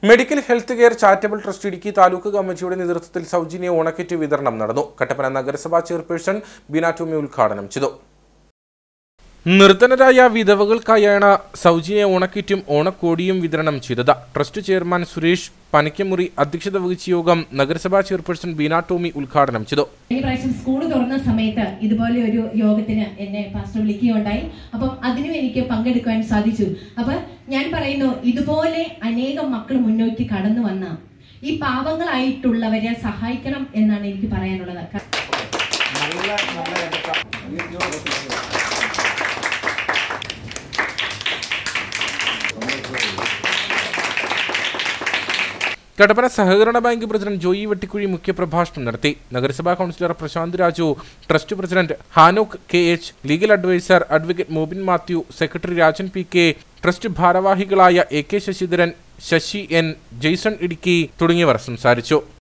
Medical health care charitable trust Idukki taluk കമ്മിറ്റിയുടെ നേതൃത്വത്തിൽ സൗജന്യ ഓണക്കിറ്റ് വിതരണം നടന്നു. കട്ടപ്പന നഗരസഭാ ചെയർപേഴ്സൺ ബീന ടോമി ഉദ്ഘാടനം ചെയ്തു. നിർധനരായ വിധവകൾക്കായാണ് സൗജന്യ ഓണക്കിറ്റും ഓണക്കോടിയും വിതരണം ചെയ്തത്. ട്രസ്റ്റ് ചെയർമാൻ സുരേഷ് പനക്കമുറി അധ്യക്ഷത വഹിച്ച യോഗം നഗരസഭാ ചെയർപേഴ്സൺ ബീന ടോമി ഉദ്ഘാടനം ചെയ്തു. ഈ പ്രാവശ്യം സ്കൂൾ തുറന്ന സമയത്ത് ഇതുപോലെ ഒരു യോഗത്തിന് എന്നെ പാസ്റ്റർ വിളിക്കുകയുണ്ടായി. അപ്പം അതിനും എനിക്ക് പങ്കെടുക്കാൻ സാധിച്ചു. അപ്പൊ ഞാൻ പറയുന്നു, ഇതുപോലെ അനേകം മക്കൾ മുന്നോട്ട് കടന്നു വന്ന ഈ പാവങ്ങളായിട്ടുള്ളവരെ സഹായിക്കണം എന്നാണ് എനിക്ക് പറയാനുള്ളത്. കട്ടപ്പന സഹകരണ ബാങ്ക് പ്രസിഡന്റ് ജോയി വെട്ടിക്കുഴി മുഖ്യപ്രഭാഷണം നടത്തി. നഗരസഭാ councillor Prashanth Raju, trust president Hanok KH, legal adviser advocate Mobin Mathew, secretary Rajan PK, trust ഭാരവാഹികളായ AK ശശിധരൻ, ശശി N, ജെയ്സൺ ഇടുക്കി തുടങ്ങിയവർ സംസാരിച്ചു.